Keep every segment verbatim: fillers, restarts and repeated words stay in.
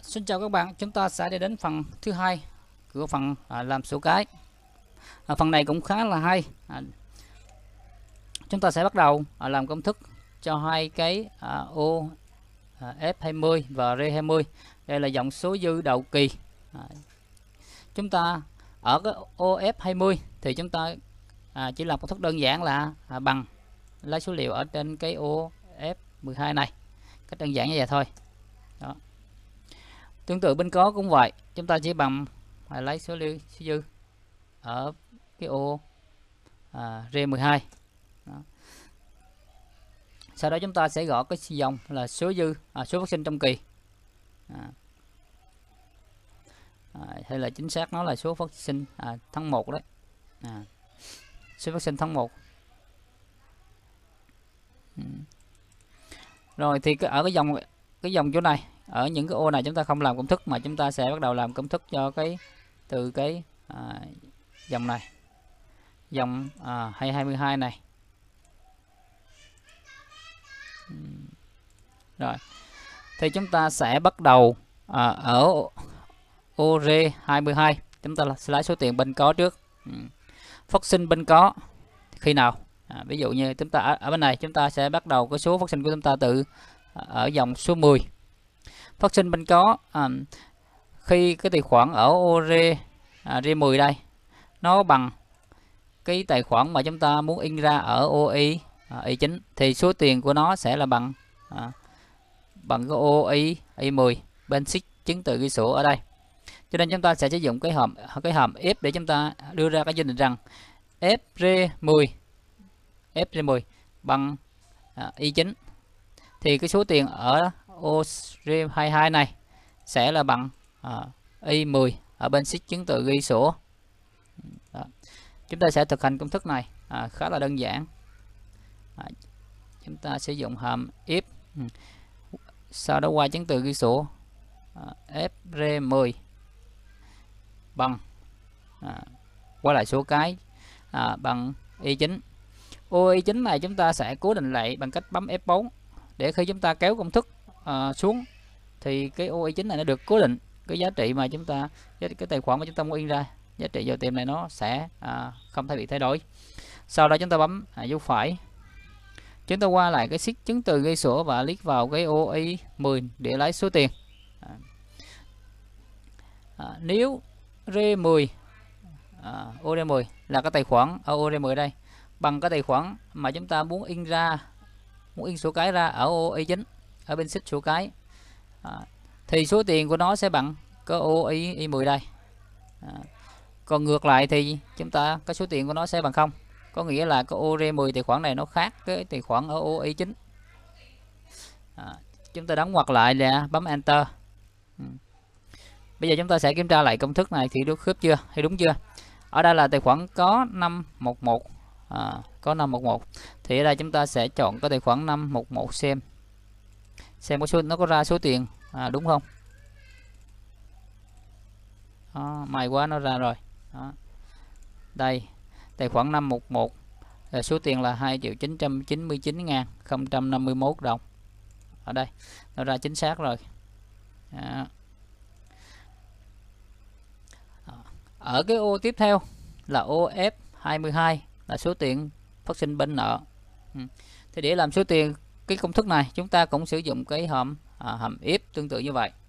Xin chào các bạn, chúng ta sẽ đi đến phần thứ hai của phần à, làm số cái. À, phần này cũng khá là hay. À, chúng ta sẽ bắt đầu à, làm công thức cho hai cái à, ô à, F hai mươi và R hai mươi. Đây là dòng số dư đầu kỳ. À, chúng ta ở cái ô F hai mươi thì chúng ta à, chỉ làm công thức đơn giản là à, bằng lấy số liệu ở trên cái ô F mười hai này, cách đơn giản như vậy thôi. Đó. Tương tự bên có cũng vậy, chúng ta chỉ bằng à, lấy số liệu số dư ở cái ô à, R mười hai. Đó. Sau đó chúng ta sẽ gõ cái dòng là số dư à, số phát sinh trong kỳ, à, à, hay là chính xác nó là số phát sinh à, tháng một đấy, à, số phát sinh tháng một. Ừ. Rồi thì cái, ở cái dòng cái dòng chỗ này, ở những cái ô này chúng ta không làm công thức mà chúng ta sẽ bắt đầu làm công thức cho cái từ cái à, dòng này, dòng à, hai hai mươi hai này. Rồi thì chúng ta sẽ bắt đầu à, ở ô R hai mươi hai, chúng ta sẽ lấy số tiền bên có trước. Ừ. Phát sinh bên có khi nào? À, ví dụ như chúng ta ở, ở bên này chúng ta sẽ bắt đầu cái số phát sinh của chúng ta từ ở dòng số mười. Phát sinh bên có à, khi cái tài khoản ở ô R à, R mười đây nó bằng cái tài khoản mà chúng ta muốn in ra ở ô Y à, Y chín thì số tiền của nó sẽ là bằng à, bằng cái ô Y Y mười bên xích chứng từ ghi số ở đây. Cho nên chúng ta sẽ sử dụng cái hòm cái hòm if để chúng ta đưa ra cái danh định rằng F R mười F R mười bằng à, Y chín thì cái số tiền ở ô R hai mươi hai này sẽ là bằng à, Y mười ở bên xích chứng từ ghi số. Đó. Chúng ta sẽ thực hành công thức này à, khá là đơn giản. À, chúng ta sử dụng hòm if, ừ. Sau đó qua chứng từ ghi số à, F R mười bằng à, qua lại số cái à, bằng Y chín. Ô Y chín này chúng ta sẽ cố định lại bằng cách bấm F bốn để khi chúng ta kéo công thức à, xuống thì cái ô Y chín này nó được cố định, cái giá trị mà chúng ta cái tài khoản mà chúng ta muốn in ra, giá trị vào tiền này nó sẽ à, không thể bị thay đổi. Sau đó chúng ta bấm à, dấu phải, chúng ta qua lại cái xích chứng từ ghi số và click vào cái ô Y mười để lấy số tiền. À, à, nếu R mười à, ô R mười là cái tài khoản ở ô R mười đây bằng cái tài khoản mà chúng ta muốn in ra, muốn in số cái ra ở ô Y chín ở bên xích số cái, à, thì số tiền của nó sẽ bằng cái ô Y Y mười đây. À, còn ngược lại thì chúng ta cái số tiền của nó sẽ bằng không, có nghĩa là cái ô R mười tài khoản này nó khác cái tài khoản ở ô Y chín. À, chúng ta đóng ngoặc lại là bấm enter. Ừ. Bây giờ chúng ta sẽ kiểm tra lại công thức này thì được khớp chưa hay đúng chưa. Ở đây là tài khoản có năm một một, à, có năm một một thì ở đây chúng ta sẽ chọn cái tài khoản năm một một xem xem có số nó có ra số tiền à, đúng không. Đó, may quá nó ra rồi. Đó. Đây tài khoản năm một một là số tiền là hai triệu chín trăm chín mươi chín ngàn không trăm năm mươi mốt đồng. Ở đây nó ra chính xác rồi. Đó. Ở cái ô tiếp theo là ô F hai mươi hai là số tiền phát sinh bên nợ. Ừ. Thì để làm số tiền cái công thức này chúng ta cũng sử dụng cái hòm à, hòm if tương tự như vậy.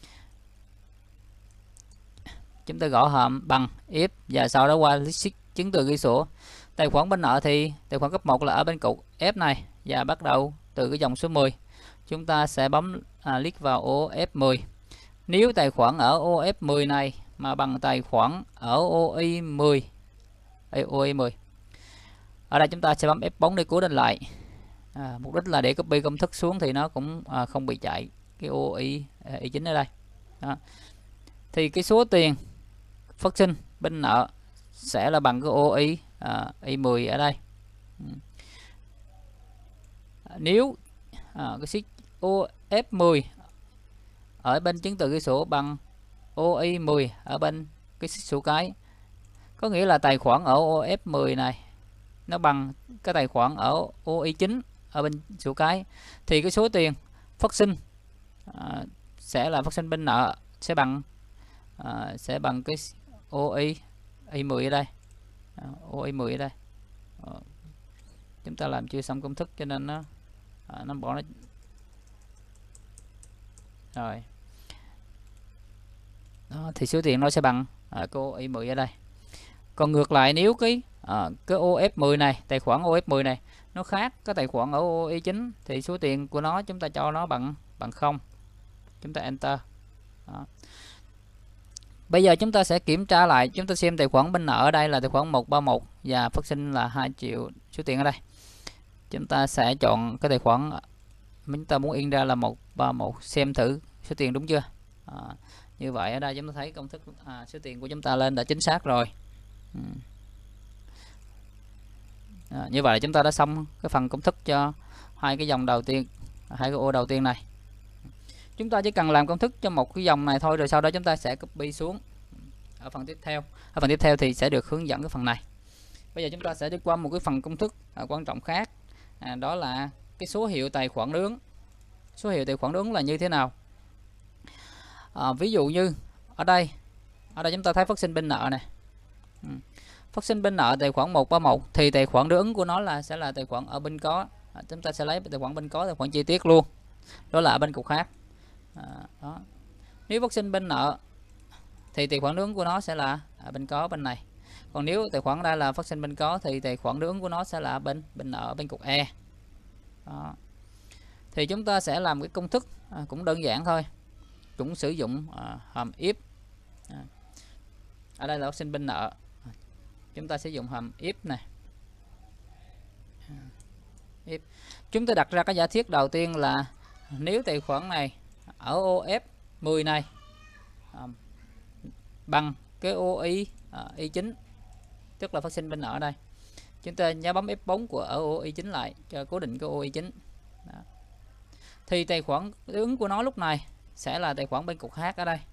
Chúng ta gõ hòm bằng if và sau đó qua list chứng từ ghi số. Tài khoản bên nợ thì tài khoản cấp một là ở bên cục F này và bắt đầu từ cái dòng số mười. Chúng ta sẽ bấm à, click vào ô F mười. Nếu tài khoản ở ô F mười này mà bằng tài khoản ở ô Y mười, ô Y mười. Ở đây chúng ta sẽ bấm F bốn để cố định lại. À, mục đích là để copy công thức xuống thì nó cũng à, không bị chạy cái ô Y, Y chín ở đây. Đó. Thì cái số tiền phát sinh bên nợ sẽ là bằng cái ô Y à, Y mười ở đây. À, nếu à, cái xích ô F mười ở bên chứng từ ghi số bằng ô Y mười ở bên cái xích số cái, có nghĩa là tài khoản ở ô F mười này nó bằng cái tài khoản ở ô Y chín ở bên số cái thì cái số tiền phát sinh à, sẽ là phát sinh bên nợ sẽ bằng à, sẽ bằng cái ô i i mười ở đây, à, ô i mười ở đây. à, chúng ta làm chưa xong công thức cho nên nó à, nó bỏ nó rồi. Đó, thì số tiền nó sẽ bằng à, cái ô i mười ở đây. Còn ngược lại nếu cái à, cái ô ép mười này, tài khoản ô ép mười này nó khác cái tài khoản ở ô i chín thì số tiền của nó chúng ta cho nó bằng bằng không. Chúng ta enter. Đó. Bây giờ chúng ta sẽ kiểm tra lại, chúng ta xem tài khoản bên nợ ở đây là tài khoản một ba một và phát sinh là hai triệu số tiền ở đây. Chúng ta sẽ chọn cái tài khoản chúng ta muốn in ra là một ba một, xem thử số tiền đúng chưa. À, như vậy ở đây chúng ta thấy công thức à, số tiền của chúng ta lên đã chính xác rồi. Ừ. À, như vậy là chúng ta đã xong cái phần công thức cho hai cái dòng đầu tiên, hai cái ô đầu tiên này. Chúng ta chỉ cần làm công thức cho một cái dòng này thôi, rồi sau đó chúng ta sẽ copy xuống ở phần tiếp theo. Ở phần tiếp theo thì sẽ được hướng dẫn cái phần này. Bây giờ chúng ta sẽ đi qua một cái phần công thức à, quan trọng khác, à, đó là cái số hiệu tài khoản đối ứng. Số hiệu tài khoản đối ứng là như thế nào? À, ví dụ như ở đây, ở đây chúng ta thấy phát sinh bên nợ này. Ừ. Phát sinh bên nợ tài khoản một ba một thì tài khoản đối ứng của nó là sẽ là tài khoản ở bên có. À, chúng ta sẽ lấy tài khoản bên có, tài khoản chi tiết luôn, đó là ở bên cục khác. À, đó. Nếu phát sinh bên nợ thì tài khoản đối ứng của nó sẽ là ở bên có bên này. Còn nếu tài khoản đây là phát sinh bên có thì tài khoản đối ứng của nó sẽ là bên bên nợ bên cục E. Đó. Thì chúng ta sẽ làm cái công thức à, cũng đơn giản thôi, cũng sử dụng à, hàm if. À. Ở đây là phát sinh bên nợ, chúng ta sử dụng hàm if này. If. Chúng ta đặt ra cái giả thiết đầu tiên là nếu tài khoản này ở ô ép mười này à, bằng cái ô i à, i chín, tức là phát sinh bên nợ ở đây, chúng ta nhớ bấm ép bốn của ở ô i chín lại cho cố định cái ô i chín. Đó. Thì tài khoản đối ứng của nó lúc này sẽ là tài khoản bên cục H ở đây.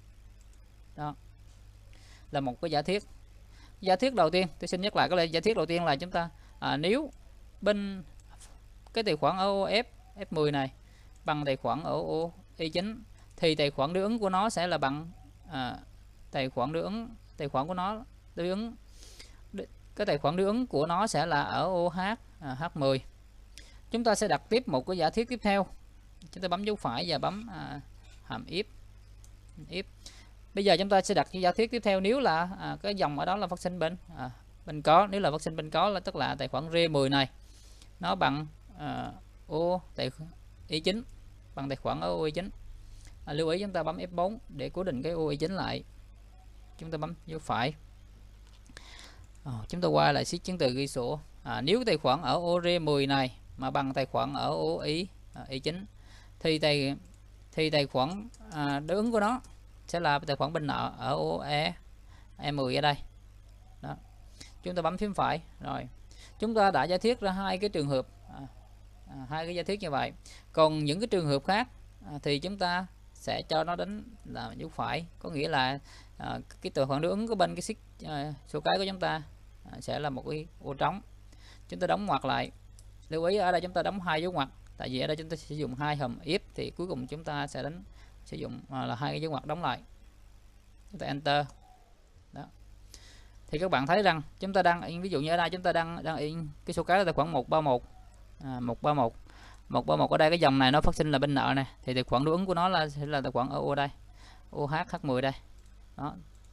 Đó là một cái giả thiết. Giả thiết đầu tiên, tôi xin nhắc lại cái giả thiết đầu tiên là chúng ta à, nếu bên cái tài khoản ở ô ép F mười này bằng tài khoản ở ô i chín thì tài khoản đối ứng của nó sẽ là bằng à, tài khoản đối ứng tài khoản của nó đối ứng cái tài khoản đối ứng của nó sẽ là ở ô H à, H mười. Chúng ta sẽ đặt tiếp một cái giả thiết tiếp theo. Chúng ta bấm dấu phải và bấm à, hàm if. if. Bây giờ chúng ta sẽ đặt cái giả thiết tiếp theo, nếu là à, cái dòng ở đó là phát sinh bên à, bên có, nếu là phát sinh bên có là tức là tài khoản R mười này nó bằng à, ô tài i chín, bằng tài khoản ở ô i chín. À, lưu ý chúng ta bấm ép bốn để cố định cái ô i chín lại. Chúng ta bấm dấu phải. À, chúng ta qua lại siết chứng từ ghi sổ. À, nếu tài khoản ở ô R mười này mà bằng tài khoản ở ô i à, i chín thì tài thì tài khoản à, đối ứng của nó sẽ là tài khoản bên nợ ở ô E E mười ở đây. Đó. Chúng ta bấm phím phải rồi. Chúng ta đã giả thiết ra hai cái trường hợp à, à, hai cái giả thiết như vậy. Còn những cái trường hợp khác à, thì chúng ta sẽ cho nó đến là dấu phải, có nghĩa là à, cái tài khoản đối ứng của bên cái xích à, số cái của chúng ta à, sẽ là một cái ô trống. Chúng ta đóng ngoặc lại. Lưu ý ở đây chúng ta đóng hai dấu ngoặc, tại vì ở đây chúng ta sử dụng hai hàm if thì cuối cùng chúng ta sẽ đánh sử dụng à, là hai cái dấu ngoặc đóng lại. Chúng ta enter. Đó. Thì các bạn thấy rằng chúng ta đang in, ví dụ như ở đây chúng ta đang đang in cái số cái là tài khoản một ba một à, một ba một một ba một ở đây, cái dòng này nó phát sinh là bên nợ này thì tài khoản đối ứng của nó là sẽ là tài khoản ở ô đây, ô H H mười đây. Đó.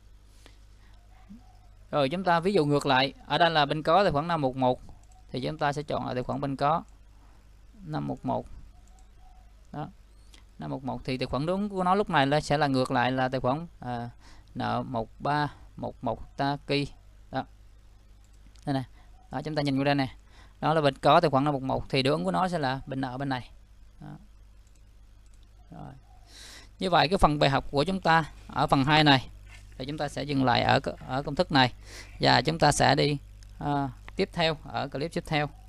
Rồi chúng ta ví dụ ngược lại, ở đây là bên có tài khoản năm một một thì chúng ta sẽ chọn là tài khoản bên có năm một một. Đó. năm một một thì tài khoản đối ứng của nó lúc này là sẽ là ngược lại là tài khoản à, nợ một ba một một Taki. Đó. Đây này. Đó, chúng ta nhìn qua đây nè. Đó là bên có tài khoản năm một một thì đối ứng của nó sẽ là bên nợ bên này. Đó. Rồi. Như vậy cái phần bài học của chúng ta ở phần hai này thì chúng ta sẽ dừng lại ở ở công thức này và chúng ta sẽ đi uh, tiếp theo ở clip tiếp theo.